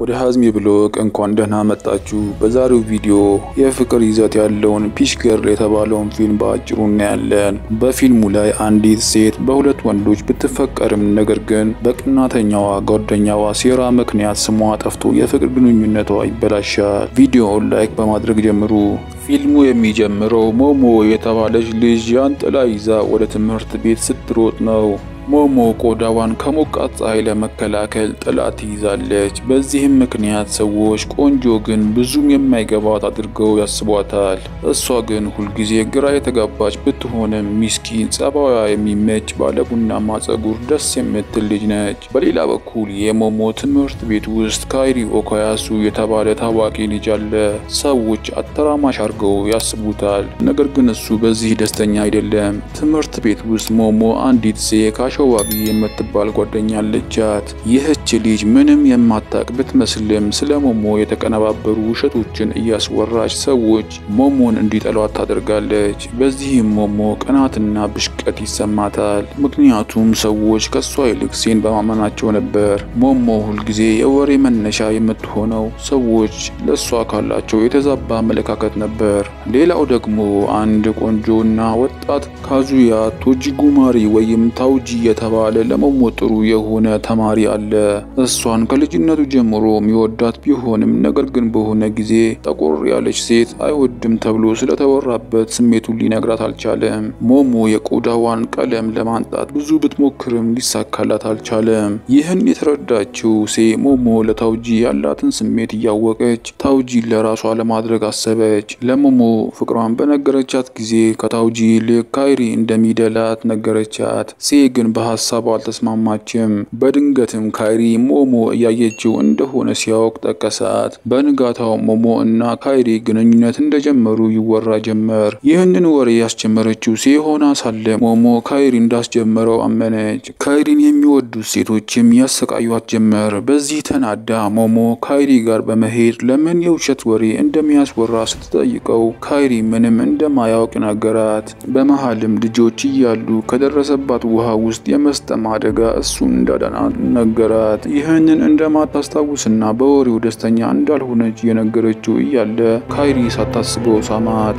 ወደ ሀዝሚ ብሎግ እንኳን ደህና መጣችሁ። በዛሬው ቪዲዮ የፍቅር ይዘት ያለውን ፒች ገርል የተባለውን ፊልም በአጭሩ እናያለን። በፊልሙ ላይ አንዲት ሴት በሁለት ወንዶች ብትፈቀርም ነገር ግን በቅናተኛዋ ጓደኛዋ ሴራ ምክንያት ስሟ ጠፍቶ የፍቅር ግንኙነቷ ይበላሻል። ቪዲዮውን ላይክ በማድረግ ጀምሩ። ፊልሙ የሚጀምረው ሞሞ የተባለች ልጅ ጃንጥላ ይዛ ወደ ትምህርት ቤት ስትሮጥ ነው። ሞሞ ቆዳዋን ከሞቃት ፀሐይ ለመከላከል ጥላ ትይዛለች። በዚህም ምክንያት ሰዎች ቆንጆ ግን ብዙም የማይገባት አድርገው ያስቧታል። እሷ ግን ሁልጊዜ ግራ የተጋባች ብትሆንም ሚስኪን ጸባዋ የሚመች ባለቡናማ ጸጉር ደስ የምትል ልጅ ነች። በሌላ በኩል የሞሞ ትምህርት ቤት ውስጥ ካይሪ ኦካያሱ የተባለ ታዋቂ ልጅ አለ። ሰዎች አተራማሽ አድርገው ያስቡታል። ነገር ግን እሱ በዚህ ደስተኛ አይደለም። ትምህርት ቤት ውስጥ ሞሞ አንዲት ሴት ሸዋጊ የምትባል ጓደኛ አለቻት። ይህች ልጅ ምንም የማታቅ ብትመስልም ስለ ሞሞ የተቀነባበሩ ውሸቶችን እያስወራች ሰዎች ሞሞን እንዲጠሏት ታደርጋለች። በዚህም ሞሞ ቅናትና ብሽቀት ይሰማታል። ምክንያቱም ሰዎች ከሷ ይልቅ ሴን በማመናቸው ነበር። ሞሞ ሁልጊዜ የወሬ መነሻ የምትሆነው ሰዎች ለሷ ካላቸው የተዛባ አመለካከት ነበር። ሌላው ደግሞ አንድ ቆንጆና ወጣት ካዙያ ቶጂጉማሪ ወይም ታውጂ የተባለ ለሞሞ ጥሩ የሆነ ተማሪ አለ። እሷን ከልጅነቱ ጀምሮ የሚወዳት ቢሆንም ነገር ግን በሆነ ጊዜ ጠቆር ያለች ሴት አይወድም ተብሎ ስለተወራበት ስሜቱን ሊነግራት አልቻለም። ሞሞ የቆዳዋን ቀለም ለማንጣት ብዙ ብትሞክርም ሊሳካላት አልቻለም። ይህን የተረዳችው ሞሞ ለታውጂ ያላትን ስሜት እያወቀች ታውጂ ለራሷ ለማድረግ አሰበች። ለሞሞ ፍቅሯን በነገረቻት ጊዜ ከታውጂ ይልቅ ካይሪ እንደሚደላት ነገረቻት። ግን በሐሳቡ አልተስማማችም። በድንገትም ካይሪ ሞሞ እያየችው እንደሆነ ሲያውቅ ጠቀሳት። በንጋታው ሞሞ እና ካይሪ ግንኙነት እንደጀመሩ ይወራ ጀመር። ይህንን ወሬ ያስጀመረችው ሆና ሳለ ሞሞ ካይሪ እንዳስጀመረው አመነች። ካይሪን የሚወዱ ሴቶችም ያሰቃዩት ጀመር። በዚህ ተናዳ ሞሞ ካይሪ ጋር በመሄድ ለምን የውሸት ወሬ እንደሚያስወራ ስትጠይቀው ካይሪ ምንም እንደማያውቅ ነገራት። በመሃልም ልጆች እያሉ ከደረሰባት ውሃ ውስጥ የመስጠም አደጋ እሱን እንዳዳናት ነገራት። ይህንን እንደማታስታውስና በወሬው ደስተኛ እንዳልሆነች የነገረችው እያለ ካይሪ ሳታስበው ሳማት።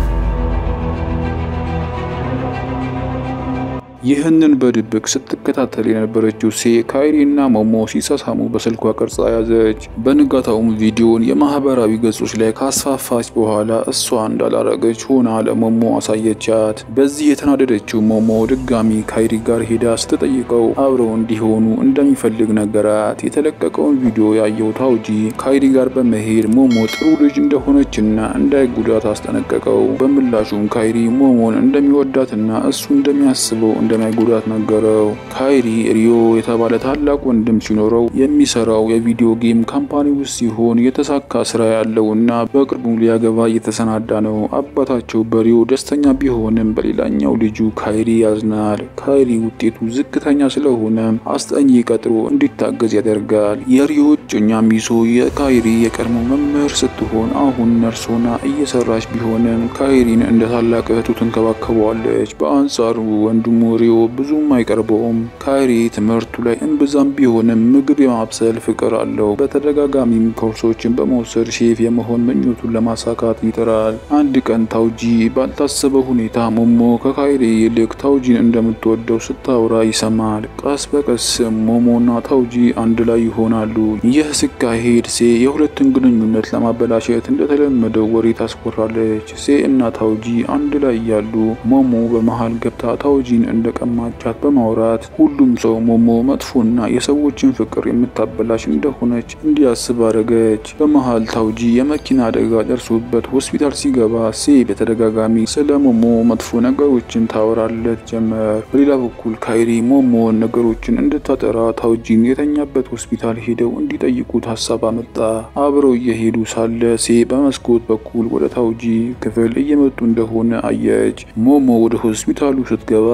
ይህንን በድብቅ ስትከታተል የነበረችው ካይሪና ሞሞ ሲሳሳሙ በስልኳ ቀርጻ ያዘች። በንጋታውም ቪዲዮን የማህበራዊ ገጾች ላይ ካስፋፋች በኋላ እሷ እንዳላረገች ሆና ለሞሞ አሳየቻት። በዚህ የተናደደችው ሞሞ ድጋሚ ካይሪ ጋር ሄዳ ስትጠይቀው አብረው እንዲሆኑ እንደሚፈልግ ነገራት። የተለቀቀውን ቪዲዮ ያየው ታውጂ ካይሪ ጋር በመሄድ ሞሞ ጥሩ ልጅ እንደሆነችና እንዳይጉዳት አስጠነቀቀው። በምላሹም ካይሪ ሞሞን እንደሚወዳትና እሱ እንደሚያስበው እንደማይጉዳት ነገረው። ካይሪ ሪዮ የተባለ ታላቅ ወንድም ሲኖረው የሚሰራው የቪዲዮ ጌም ካምፓኒ ውስጥ ሲሆን የተሳካ ስራ ያለውና በቅርቡ ሊያገባ እየተሰናዳ ነው። አባታቸው በሪዮ ደስተኛ ቢሆንም በሌላኛው ልጁ ካይሪ ያዝናል። ካይሪ ውጤቱ ዝቅተኛ ስለሆነ አስጠኚ ቀጥሮ እንዲታገዝ ያደርጋል። የሪዮ እጮኛ ሚሶ የካይሪ የቀድሞ መምህር ስትሆን አሁን ነርስ ሆና እየሰራች ቢሆንም ካይሪን እንደ ታላቅ እህቱ ትንከባከበዋለች። በአንጻሩ ወንድሙ ሪዮ ብዙም አይቀርበውም። ካይሪ ትምህርቱ ላይ እንብዛም ቢሆንም ምግብ የማብሰል ፍቅር አለው። በተደጋጋሚም ኮርሶችን በመውሰድ ሼፍ የመሆን ምኞቱን ለማሳካት ይጥራል። አንድ ቀን ታውጂ ባልታሰበ ሁኔታ ሞሞ ከካይሪ ይልቅ ታውጂን እንደምትወደው ስታወራ ይሰማል። ቀስ በቀስ ሞሞና ታውጂ አንድ ላይ ይሆናሉ። ይህ ሲካሄድ የሁለቱን ግንኙነት ለማበላሸት እንደተለመደው ወሬ ታስቆራለች። እና ታውጂ አንድ ላይ ያሉ ሞሞ በመሃል ገብታ ታውጂን እንደቀማቻት በማውራት ሁሉም ሰው ሞሞ መጥፎና የሰዎችን ፍቅር የምታበላሽ እንደሆነች እንዲያስብ አደረገች። በመሃል ታውጂ የመኪና አደጋ ደርሶበት ሆስፒታል ሲገባ በተደጋጋሚ ስለ ሞሞ መጥፎ ነገሮችን ታወራለት ጀመር። በሌላ በኩል ካይሪ ሞሞ ነገሮችን እንድታጠራ ታውጂን የተኛበት ሆስፒታል ሄደው እንዲጠይቁት ሐሳብ አመጣ። አብረው እየሄዱ ሳለ በመስኮት በኩል ወደ ታውጂ ክፍል እየመጡ እንደሆነ አየች። ሞሞ ወደ ሆስፒታሉ ስትገባ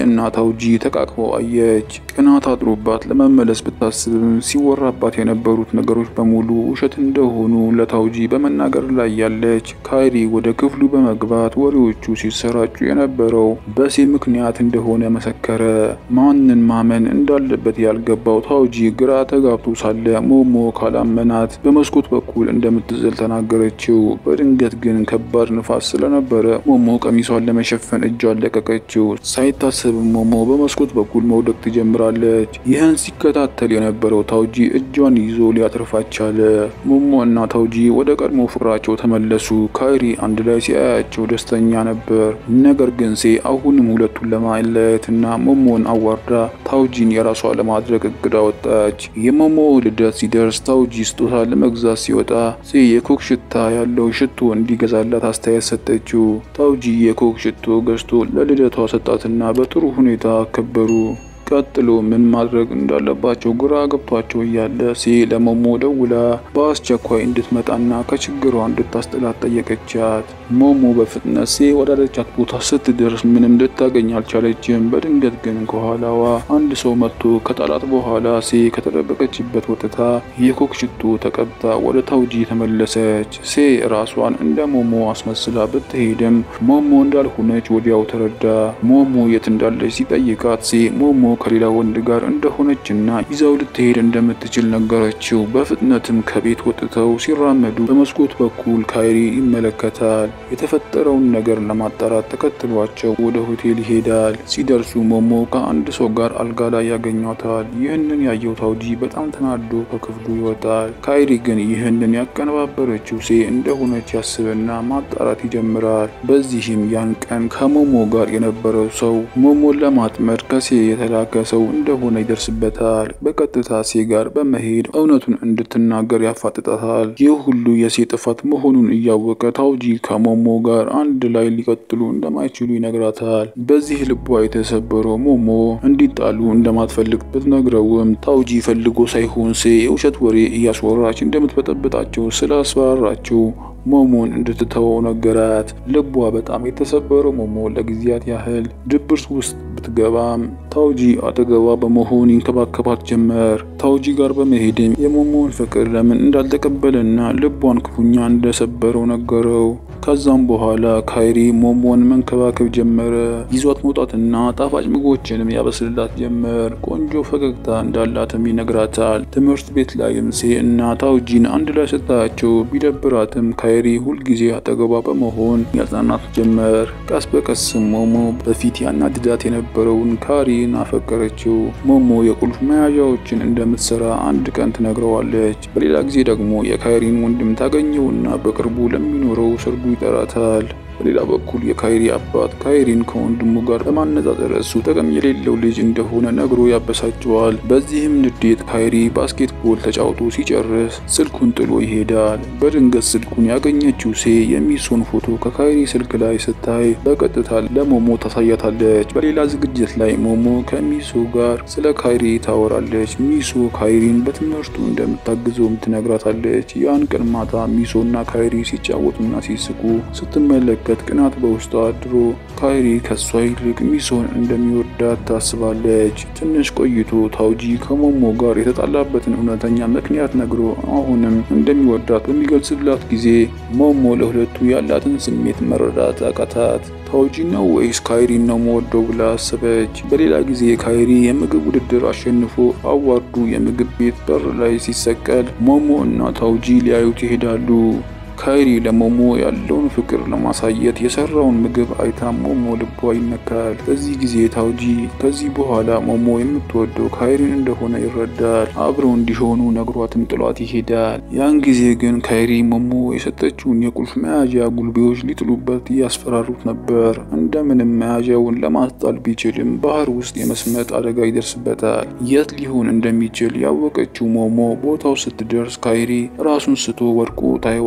እና ታውጂ ተቃቅፈው አየች። ቅናት አድሮባት ለመመለስ ብታስብም ሲወራባት የነበሩት ነገሮች በሙሉ ውሸት እንደሆኑ ለታውጂ በመናገር ላይ ያለች ካይሪ ወደ ክፍሉ በመግባት ወሬዎቹ ሲሰራጩ የነበረው በሴ ምክንያት እንደሆነ መሰከረ። ማንን ማመን እንዳለበት ያልገባው ታውጂ ግራ ተጋብቶ ሳለ ሞሞ ካላመናት በመስኮት በኩል እንደምትዘል ተናገረችው። በድንገት ግን ከባድ ንፋስ ስለነበረ ሞሞ ቀሚሷን ለመሸፈን እጇን ለቀቀችው። ሳይታሰብ ሞሞ በመስኮት በኩል መውደቅ ትጀምራለች። ይህን ሲከታተል የነበረው ታውጂ እጇን ይዞ ሊያተርፋት ቻለ። ሞሞ እና ታውጂ ወደ ቀድሞ ፍቅራቸው ተመለሱ። ካይሪ አንድ ላይ ሲያያቸው ደስተኛ ነበር። ነገር ግን ሴ አሁንም ሁለቱን ለማለያየትና ሞሞን አዋርዳ ታውጂን የራሷ ለማድረግ እቅድ አወጣች። የሞሞ ልደት ሲደርስ ታውጂ ስጦታ ለመግዛት ሲወጣ ሴ የኮክ ሽታ ያለው ሽቶ እንዲገዛላት አስተያየት ሰጠችው። ታውጂ የኮክ ሽቶ ገዝቶ ለልደቷ ሰጣትና በጥሩ ሁኔታ አከበሩ። ቀጥሎ ምን ማድረግ እንዳለባቸው ግራ ገብቷቸው እያለ ሴ ለሞሞ ደውላ በአስቸኳይ እንድትመጣና ከችግሯ እንድታስጥላት ጠየቀቻት። ሞሞ በፍጥነት ሴ ወዳለቻት ቦታ ስትደርስ ምንም ልታገኝ አልቻለችም። በድንገት ግን ከኋላዋ አንድ ሰው መጥቶ ከጣላት በኋላ ሴ ከተደበቀችበት ወጥታ የኮክ ሽቶ ተቀብታ ወደ ታውጂ ተመለሰች። ሴ ራሷን እንደ ሞሞ አስመስላ ብትሄድም ሞሞ እንዳልሆነች ወዲያው ተረዳ። ሞሞ የት እንዳለች ሲጠይቃት ሴ ሞሞ ከሌላ ወንድ ጋር እንደሆነችና ይዛው ልትሄድ እንደምትችል ነገረችው። በፍጥነትም ከቤት ወጥተው ሲራመዱ በመስኮት በኩል ካይሪ ይመለከታል። የተፈጠረውን ነገር ለማጣራት ተከትሏቸው ወደ ሆቴል ይሄዳል። ሲደርሱ ሞሞ ከአንድ ሰው ጋር አልጋ ላይ ያገኛታል። ይህንን ያየው ታውጂ በጣም ተናዶ ከክፍሉ ይወጣል። ካይሪ ግን ይህንን ያቀነባበረችው ሴ እንደሆነች ያስብና ማጣራት ይጀምራል። በዚህም ያን ቀን ከሞሞ ጋር የነበረው ሰው ሞሞን ለማጥመድ ከሴ የተላከ ሰው እንደሆነ ይደርስበታል። በቀጥታ ሴ ጋር በመሄድ እውነቱን እንድትናገር ያፋጥጣታል። ይህ ሁሉ የሴ ጥፋት መሆኑን እያወቀ ታውጂ ከሞሞ ጋር አንድ ላይ ሊቀጥሉ እንደማይችሉ ይነግራታል። በዚህ ልቧ የተሰበረው ሞሞ እንዲጣሉ እንደማትፈልግ ብትነግረውም ታውጂ ፈልጎ ሳይሆን ሴ የውሸት ወሬ እያስወራች እንደምትበጠብጣቸው ስላስፈራራችው ሞሞን እንድትተወው ነገራት። ልቧ በጣም የተሰበረው ሞሞ ለጊዜያት ያህል ድብርት ውስጥ ብትገባም ታውጂ አጠገቧ በመሆን ይንከባከባት ጀመር። ታውጂ ጋር በመሄድም የሞሞን ፍቅር ለምን እንዳልተቀበለና ልቧን ክፉኛ እንደሰበረው ነገረው። ከዛም በኋላ ካይሪ ሞሞን መንከባከብ ጀመረ። ይዟት መውጣትና ጣፋጭ ምግቦችንም ያበስልላት ጀመር። ቆንጆ ፈገግታ እንዳላትም ይነግራታል። ትምህርት ቤት ላይም ሴ እና ታውጂን አንድ ላይ ስታያቸው ቢደብራትም ካይሪ ሁልጊዜ አጠገቧ በመሆን ያጽናናት ጀመር። ቀስ በቀስም ሞሞ በፊት ያናድዳት የነበረውን ካይሪን አፈቀረችው። ሞሞ የቁልፍ መያዣዎችን እንደምትሰራ አንድ ቀን ትነግረዋለች። በሌላ ጊዜ ደግሞ የካይሪን ወንድም ታገኘውና በቅርቡ ለሚኖረው ሰርጉ ይጠራታል። በሌላ በኩል የካይሪ አባት ካይሪን ከወንድሙ ጋር ለማነጻጸር እሱ ጥቅም የሌለው ልጅ እንደሆነ ነግሮ ያበሳጨዋል። በዚህም ንዴት ካይሪ ባስኬትቦል ተጫውቶ ሲጨርስ ስልኩን ጥሎ ይሄዳል። በድንገት ስልኩን ያገኘችው ሴ የሚሶን ፎቶ ከካይሪ ስልክ ላይ ስታይ በቀጥታ ለሞሞ ታሳያታለች። በሌላ ዝግጅት ላይ ሞሞ ከሚሶ ጋር ስለ ካይሪ ታወራለች። ሚሶ ካይሪን በትምህርቱ እንደምታግዘውም ትነግራታለች። ያን ቀን ማታ ሚሶና ካይሪ ሲጫወቱና ሲስቁ ስትመለከት ቅናት በውስጧ አድሮ ካይሪ ከሷ ይልቅ ሚሶን እንደሚወዳት ታስባለች። ትንሽ ቆይቶ ታውጂ ከሞሞ ጋር የተጣላበትን እውነተኛ ምክንያት ነግሮ አሁንም እንደሚወዳት በሚገልጽላት ጊዜ ሞሞ ለሁለቱ ያላትን ስሜት መረዳት አቃታት። ታውጂ ነው ወይስ ካይሪ ነው መወደው ብላ አሰበች። በሌላ ጊዜ ካይሪ የምግብ ውድድር አሸንፎ አዋርዱ የምግብ ቤት በር ላይ ሲሰቀል ሞሞ እና ታውጂ ሊያዩት ይሄዳሉ። ካይሪ ለሞሞ ያለውን ፍቅር ለማሳየት የሰራውን ምግብ አይታ ሞሞ ልቧ ይነካል። በዚህ ጊዜ ታውጂ ከዚህ በኋላ ሞሞ የምትወደው ካይሪን እንደሆነ ይረዳል። አብረው እንዲሆኑ ነግሯትም ጥሏት ይሄዳል። ያን ጊዜ ግን ካይሪ ሞሞ የሰጠችውን የቁልፍ መያዣ ጉልቤዎች ሊጥሉበት እያስፈራሩት ነበር። እንደምንም መያዣውን ለማስጣል ቢችልም ባህር ውስጥ የመስመጥ አደጋ ይደርስበታል። የት ሊሆን እንደሚችል ያወቀችው ሞሞ ቦታው ስትደርስ ካይሪ ራሱን ስቶ ወድቆ ታይዋለች።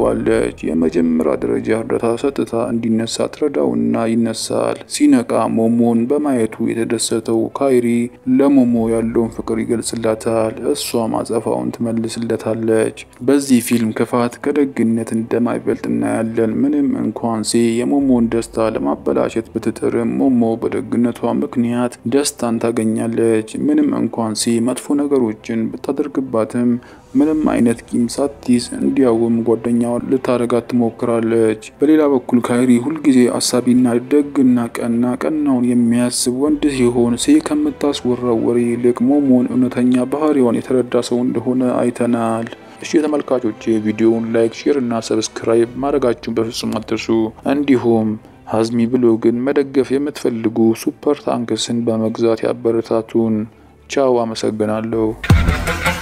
ትሰጠዋለች። የመጀመሪያ ደረጃ እርዳታ ሰጥታ እንዲነሳ ትረዳውና ይነሳል። ሲነቃ ሞሞን በማየቱ የተደሰተው ካይሪ ለሞሞ ያለውን ፍቅር ይገልጽላታል። እሷም አጸፋውን ትመልስለታለች። በዚህ ፊልም ክፋት ከደግነት እንደማይበልጥ እናያለን። ምንም እንኳን ሴ የሞሞን ደስታ ለማበላሸት ብትጥርም ሞሞ በደግነቷ ምክንያት ደስታን ታገኛለች። ምንም እንኳን ሴ መጥፎ ነገሮችን ብታደርግባትም ምንም አይነት ቂም ሳትይዝ እንዲያውም ጓደኛዋን ልታረጋት ትሞክራለች። በሌላ በኩል ካይሪ ሁልጊዜ አሳቢና ደግና ቀናውን የሚያስብ ወንድ ሲሆን ሴ ከምታስወራው ወሬ ይልቅ ሞሞን እውነተኛ ባህሪዋን የተረዳ ሰው እንደሆነ አይተናል። እሺ ተመልካቾቼ ቪዲዮውን ላይክ፣ ሼር እና ሰብስክራይብ ማድረጋችሁን በፍጹም አትርሱ። እንዲሁም ሀዝሚ ብሎግን መደገፍ የምትፈልጉ ሱፐር ታንክስን በመግዛት ያበረታቱን። ቻው፣ አመሰግናለሁ።